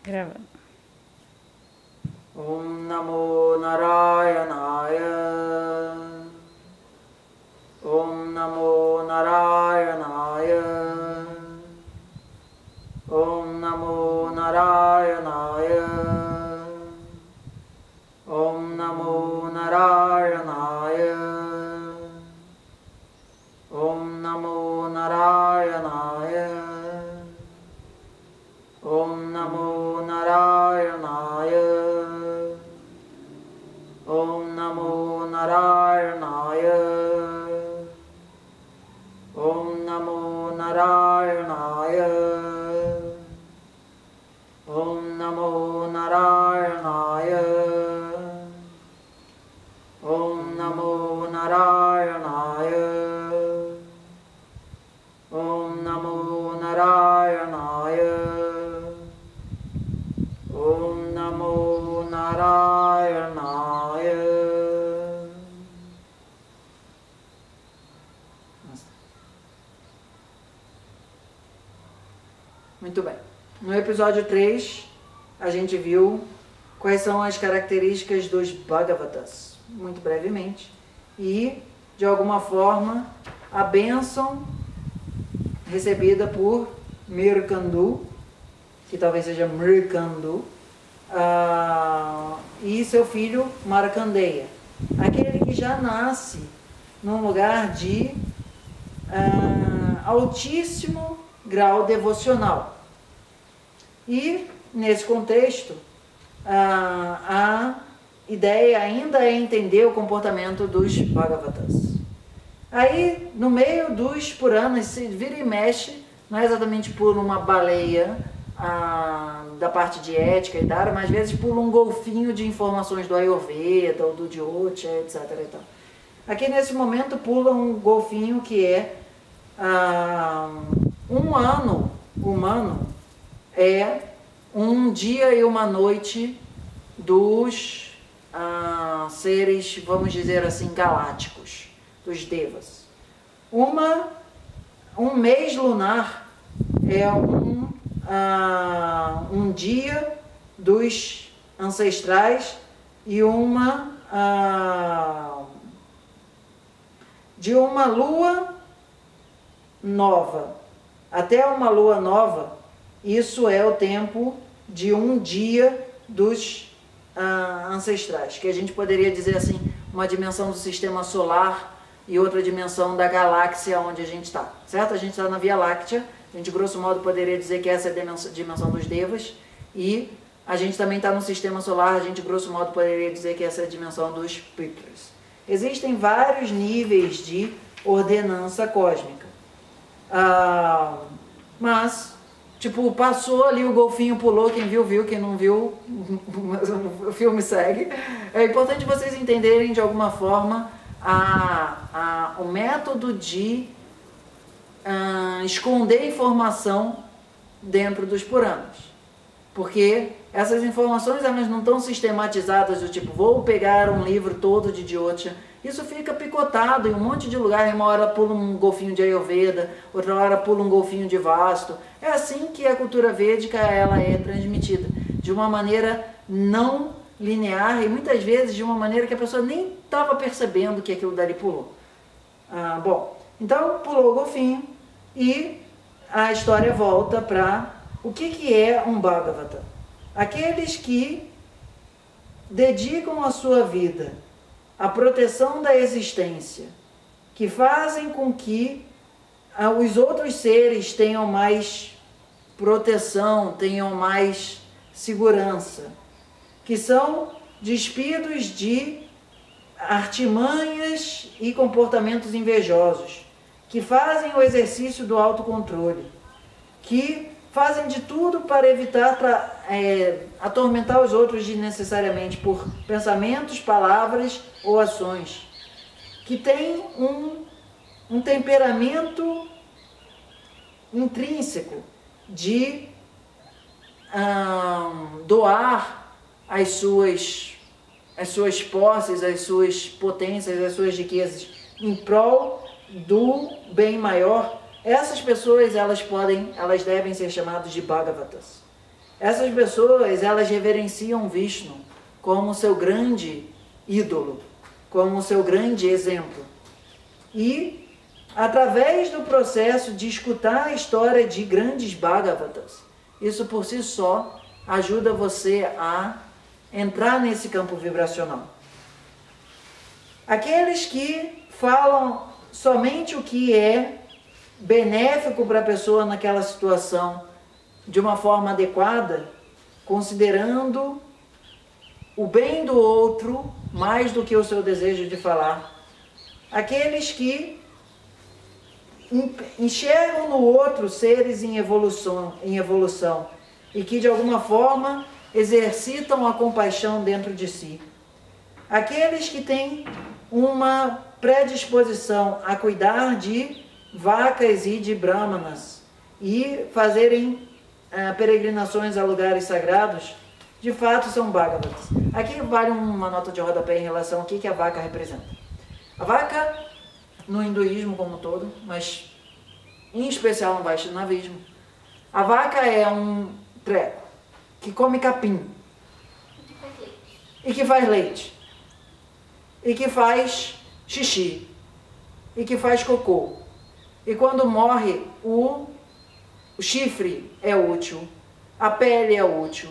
Gravando. Om Namo Narayanaya. Om Namo Narayanaya. Om Namo Narayanaya. Om Namo Narayanaya. Om Namo Narayanaya. Om Namo Narayanaya. Om Namo Narayanaya. Om Namo Narayanaya. Om Namo Narayanaya. Om Namo Narayanaya. Om Namo Narayanaya. Om Namo Narayanaya. Muito bem. No episódio 3, a gente viu quais são as características dos Bhagavatas, muito brevemente. E, de alguma forma, a bênção recebida por Mirkandu, que talvez seja Mirkandu, e seu filho Markandeya, aquele que já nasce num lugar de altíssimo grau devocional. E, nesse contexto, a ideia ainda é entender o comportamento dos Bhagavatas. Aí, no meio dos Puranas, se vira e mexe, não é exatamente por uma baleia da parte de ética e dara, mas às vezes por um golfinho de informações do Ayurveda ou do Jyotisha, etc. E tal. Aqui nesse momento pula um golfinho que é um ano humano é um dia e uma noite dos seres, vamos dizer assim, galácticos, dos devas. Um mês lunar é um dia dos ancestrais e de uma lua nova. Até uma lua nova, isso é o tempo de um dia dos ancestrais, que a gente poderia dizer assim, uma dimensão do sistema solar e outra dimensão da galáxia onde a gente está, certo? A gente está na Via Láctea, a gente grosso modo poderia dizer que essa é a dimensão dos devas, e a gente também está no sistema solar, a gente grosso modo poderia dizer que essa é a dimensão dos Pitras. Existem vários níveis de ordenança cósmica, mas tipo, passou ali, o golfinho pulou, quem viu, viu, quem não viu, o filme segue. É importante vocês entenderem de alguma forma o método de esconder informação dentro dos Puranas. Porque essas informações elas não estão sistematizadas do tipo, vou pegar um livro todo de Jyotisha. Isso fica picotado em um monte de lugar, uma hora pula um golfinho de Ayurveda, outra hora pula um golfinho de Vastu. É assim que a cultura védica ela é transmitida, de uma maneira não linear e muitas vezes de uma maneira que a pessoa nem estava percebendo que aquilo dali pulou. Bom, então pulou o golfinho e a história volta para o que é um Bhagavata. Aqueles que dedicam a sua vida à proteção da existência, que fazem com que os outros seres tenham mais proteção, tenham mais segurança, que são despidos de artimanhas e comportamentos invejosos, que fazem o exercício do autocontrole, que fazem de tudo para evitar atormentar os outros desnecessariamente por pensamentos, palavras ou ações, que têm um temperamento intrínseco de doar as suas posses, as suas potências, as suas riquezas em prol do bem maior. Essas pessoas elas devem ser chamadas de Bhagavatas. Essas pessoas, elas reverenciam Vishnu como seu grande ídolo, como seu grande exemplo. E, através do processo de escutar a história de grandes Bhagavatas, isso por si só ajuda você a entrar nesse campo vibracional. Aqueles que falam somente o que é benéfico para a pessoa naquela situação, de uma forma adequada, considerando o bem do outro mais do que o seu desejo de falar. Aqueles que enxergam no outro seres em evolução e que de alguma forma exercitam a compaixão dentro de si. Aqueles que têm uma predisposição a cuidar de vacas e de brahmanas e fazerem peregrinações a lugares sagrados, de fato são Bhagavatas. Aqui vale uma nota de rodapé em relação ao que a vaca representa. A vaca, no hinduísmo como um todo, mas em especial no Vaishnavismo, a vaca é um treco que come capim e que faz leite e que faz xixi e que faz cocô. E quando morre, o chifre é útil, a pele é útil.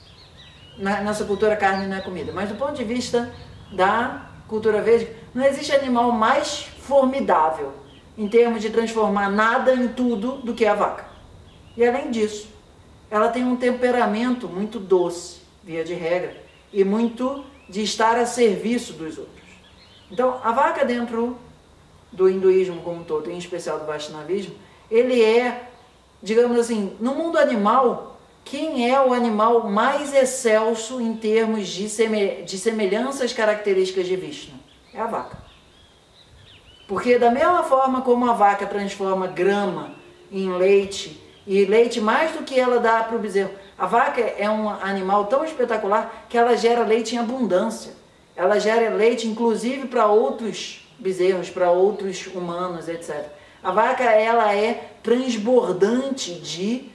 Na nossa cultura, carne não é comida. Mas do ponto de vista da cultura védica, não existe animal mais formidável em termos de transformar nada em tudo do que a vaca. E além disso, ela tem um temperamento muito doce, via de regra, e muito de estar a serviço dos outros. Então, a vaca dentro do hinduísmo como um todo, em especial do Vaishnavismo, ele é, digamos assim, no mundo animal, quem é o animal mais excelso em termos de semelhanças características de Vishnu? É a vaca. Porque da mesma forma como a vaca transforma grama em leite, e leite mais do que ela dá para o bezerro, a vaca é um animal tão espetacular que ela gera leite em abundância. Ela gera leite inclusive para outros bezerros, para outros humanos, etc. A vaca, ela é transbordante de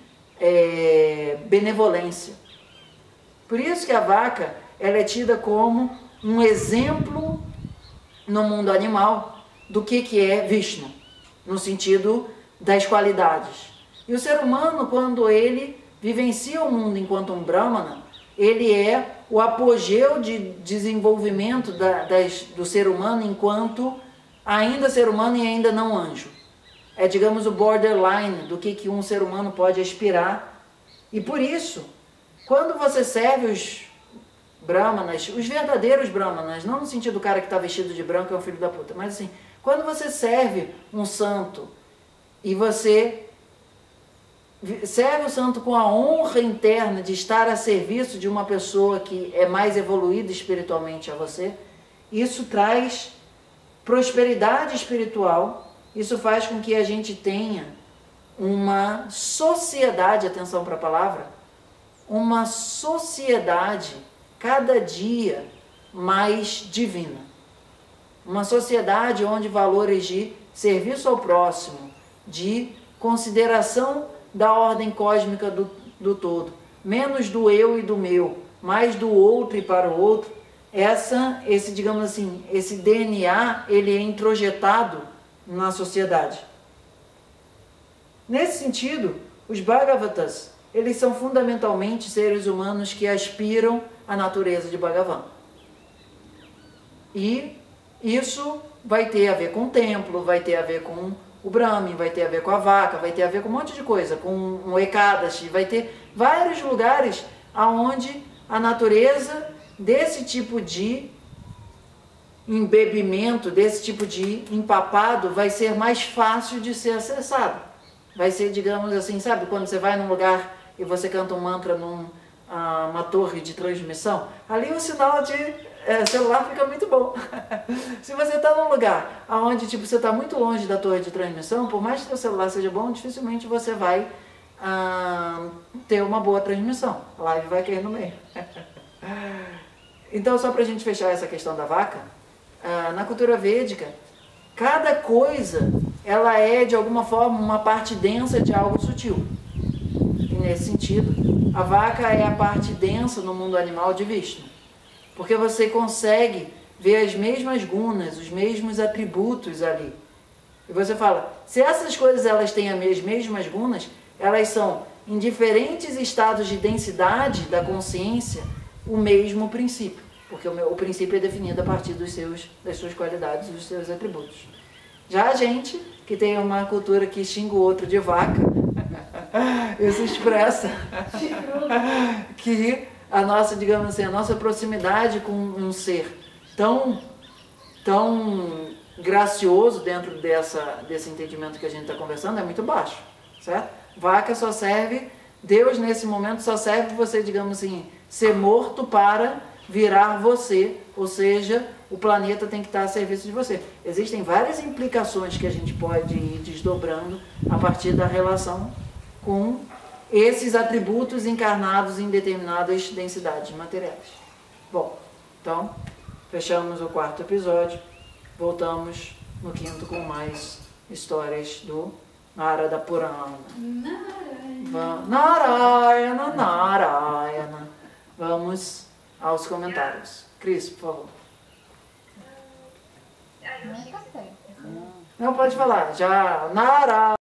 benevolência. Por isso que a vaca, ela é tida como um exemplo no mundo animal do que é Vishnu, no sentido das qualidades. E o ser humano, quando ele vivencia o mundo enquanto um Brahmana, ele é o apogeu de desenvolvimento do ser humano enquanto ainda ser humano e ainda não anjo. É, digamos, o borderline do que um ser humano pode aspirar. E por isso, quando você serve os brahmanas, os verdadeiros brahmanas, não no sentido do cara que está vestido de branco é um filho da puta, mas assim, quando você serve um santo e você serve o santo com a honra interna de estar a serviço de uma pessoa que é mais evoluída espiritualmente a você, isso traz prosperidade espiritual. Isso faz com que a gente tenha uma sociedade, atenção para a palavra, uma sociedade cada dia mais divina. Uma sociedade onde valores de serviço ao próximo, de consideração da ordem cósmica do todo, menos do eu e do meu, mais do outro e para o outro, esse, digamos assim, esse DNA, ele é introjetado na sociedade. Nesse sentido, os Bhagavatas, eles são fundamentalmente seres humanos que aspiram à natureza de Bhagavan. E isso vai ter a ver com o templo, vai ter a ver com o Brahmin, vai ter a ver com a vaca, vai ter a ver com um monte de coisa, com o Ekadashi, vai ter vários lugares onde a natureza desse tipo de embebimento, desse tipo de empapado, vai ser mais fácil de ser acessado. Vai ser, digamos assim, sabe, quando você vai num lugar e você canta um mantra numa torre de transmissão, ali o sinal de celular fica muito bom. Se você está num lugar onde tipo, você está muito longe da torre de transmissão, por mais que o celular seja bom, dificilmente você vai ter uma boa transmissão. A live vai cair no meio. Então, só para a gente fechar essa questão da vaca, na cultura védica, cada coisa, ela é de alguma forma uma parte densa de algo sutil. nesse sentido, a vaca é a parte densa no mundo animal de Vishnu. Porque você consegue ver as mesmas gunas, os mesmos atributos ali. E você fala, se essas coisas elas têm as mesmas gunas, elas são em diferentes estados de densidade da consciência o mesmo princípio. Porque o princípio é definido a partir das suas qualidades, dos seus atributos. Já a gente, que tem uma cultura que xinga o outro de vaca, isso expressa que a nossa, digamos assim, a nossa proximidade com um ser tão gracioso dentro desse entendimento que a gente está conversando é muito baixo, certo? Vaca só serve, Deus nesse momento só serve você, digamos assim, ser morto para virar você, ou seja, o planeta tem que estar a serviço de você. Existem várias implicações que a gente pode ir desdobrando a partir da relação com esses atributos encarnados em determinadas densidades materiais. Bom, então, fechamos o 4º episódio, voltamos no 5º com mais histórias do Narada Purana. Narayana, Narayana. Vamos aos comentários. Cris, por favor. Não, pode falar. Já, Narayana.